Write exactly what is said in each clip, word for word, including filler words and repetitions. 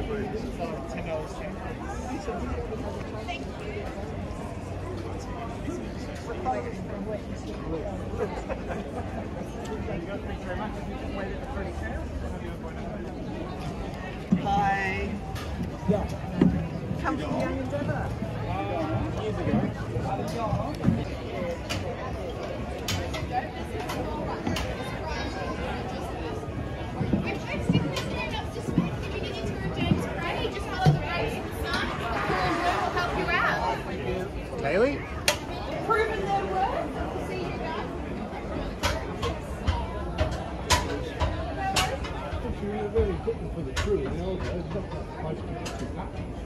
Hi. Come from Young Endeavour. Years ago. Haley? Proving their worth. See you guys. You're really cooking for the crew, you know, it's not that much to do.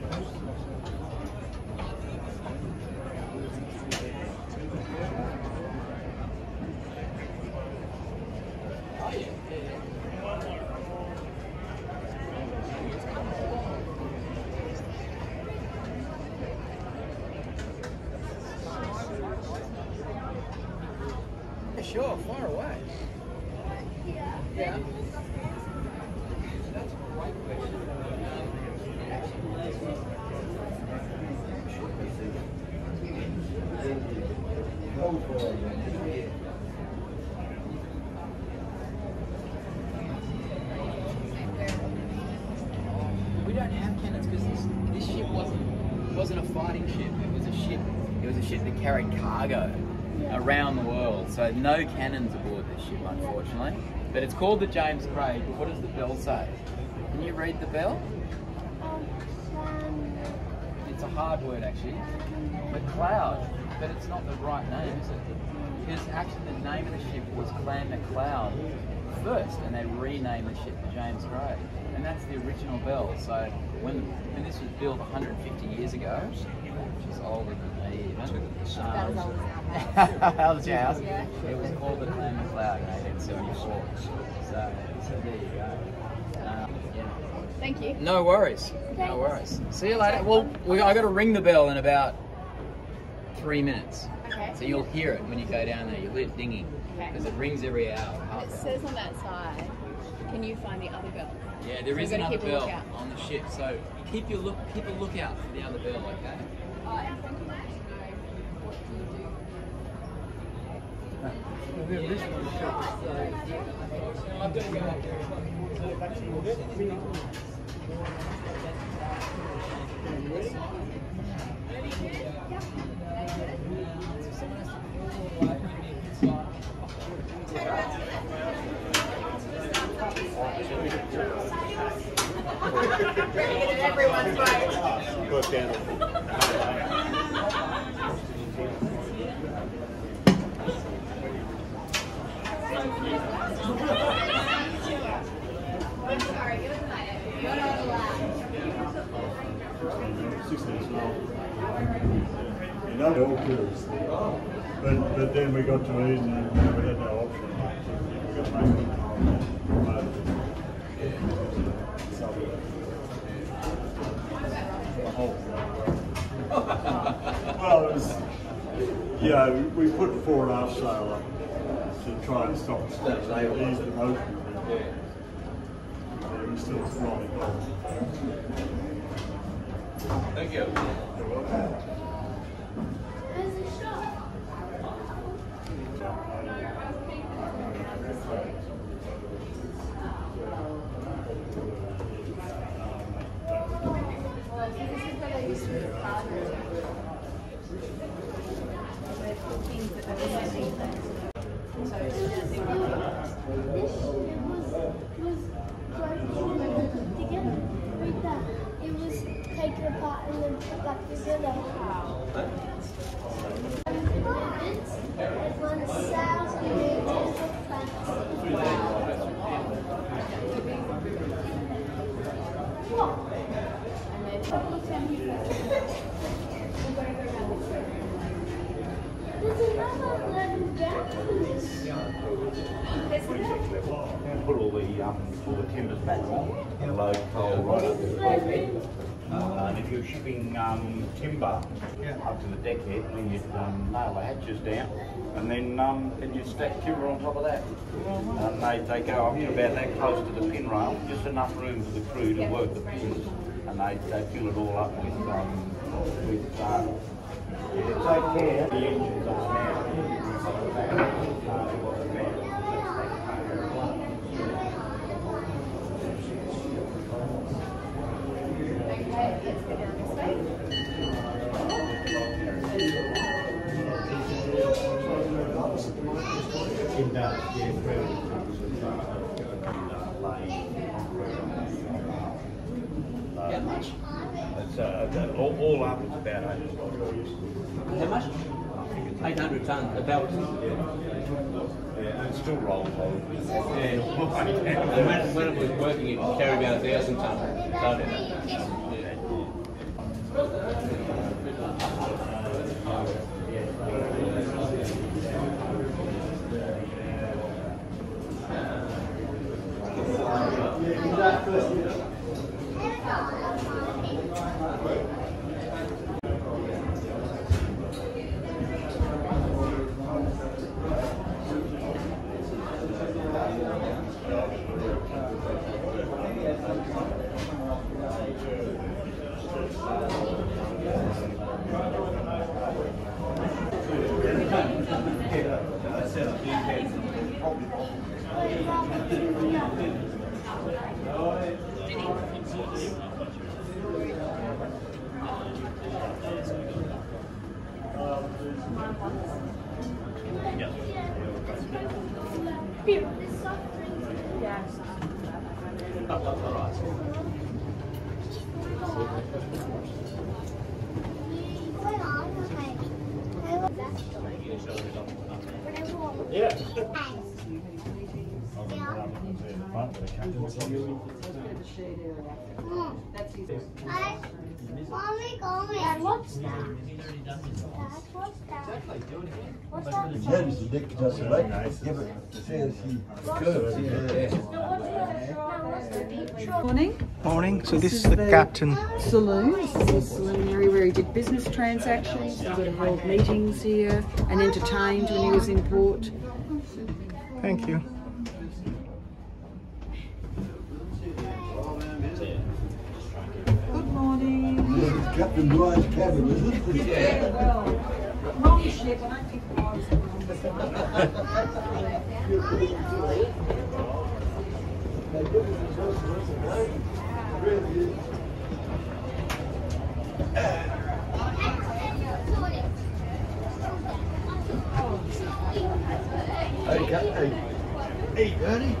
Sure, far away. Yeah. Yeah. That's a great question. We don't have cannons because this, this ship wasn't wasn't a fighting ship. It was a ship. It was a ship that carried cargo around the world. So no cannons aboard this ship, unfortunately. But it's called the James Craig. What does the bell say? Can you read the bell? It's a hard word actually. McLeod, but it's not the right name, is it? Because actually the name of the ship was Clan McLeod first, and they renamed the ship the James Craig. And that's the original bell. So when when this was built one hundred fifty years ago, which is older than me even. That was Um, always our house. How was your house? Yeah. It was called the Clan McLeod in eighteen seventy-four. So, so there you go. Um, yeah. Thank you. No worries. No worries. See you later. Well, we, I got to ring the bell in about three minutes. Okay. So you'll hear it when you go down there. You'll hear it dinging. Okay. Because it rings every hour. half It hour. says on that side, can you find the other bell? Yeah, there So is we're gonna another keep a bell lookout. on the ship. So keep your look, keep a lookout for the other bell, okay? Oh, and thank you guys to know what do you do. And then this one shows, I'm going to go up there. Everyone's right. Go down. I'm sorry, give us a minute. You're not allowed. sixteen now. You know, they're all tourists. But, but then we got to Eden and we had no option. We got to make it. Well, it was, yeah, we put the fore and aft sail up to try and stop the ease the motion. Yeah, we still rolling cold. Thank you. It was taken apart and then put back together. It's one thousand meters of There's another eleven gallons. Put all the um, all the timbers back on. and load coal right up to the bulkhead. Uh, and if you're shipping um, timber up to the deckhead, then you'd um, nail the hatches down, and then um, then you stack timber on top of that. And they, they go up to about that close to the pin rail, just enough room for the crew to work the pins, and they, they fill it all up with um, with uh, take care the engines are now. It does, yeah, really. How much? It's, uh, all, all up, it's about eight hundred dollars. How much? eight hundred tonnes, about. Yeah. Yeah, and it still rolls over. Yeah. And when, when it was working, it could carry about a thousand tonnes. So, Yeah. Mommy, Mommy, and what's that? Dad, what's that? What's that? Yeah, it's the dick just right. Give it, see if she curves. Yeah. Morning. Morning. So this is the captain. Saloon. This is the saloon area where he did business transactions. He would have held meetings here and entertained when he was in port. Thank you. Good morning. This is Captain Brian's cabin, is it? Yeah, well, wrong ship. I don't think I was Hey, Captain. Hey, Bernie.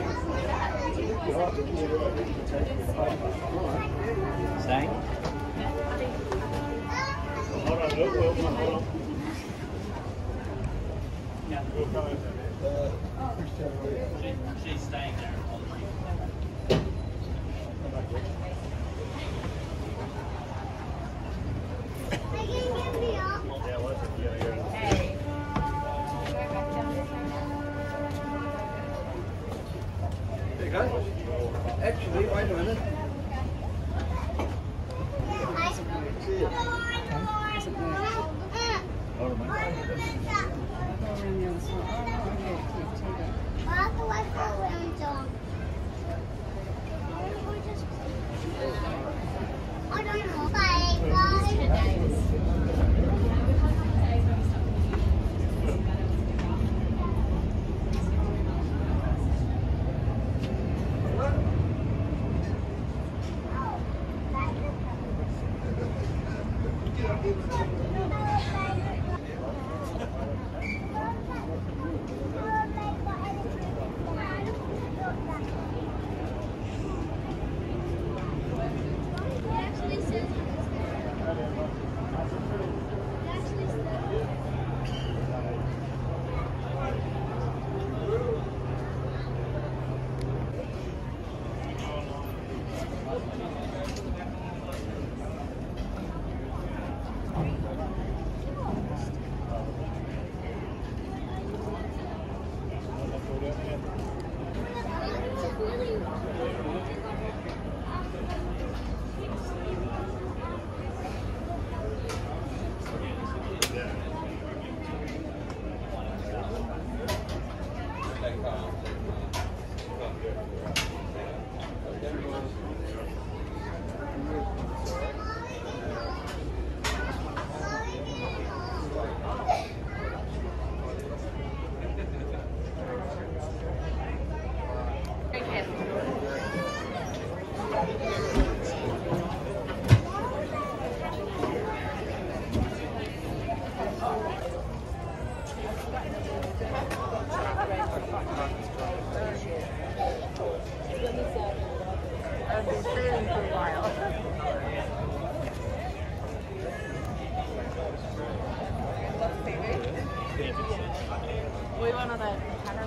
Staying? Hold on, look, hold on, hold on. She's staying there. there you go. Actually, wait a minute. I don't know. Bye, guys. We went on a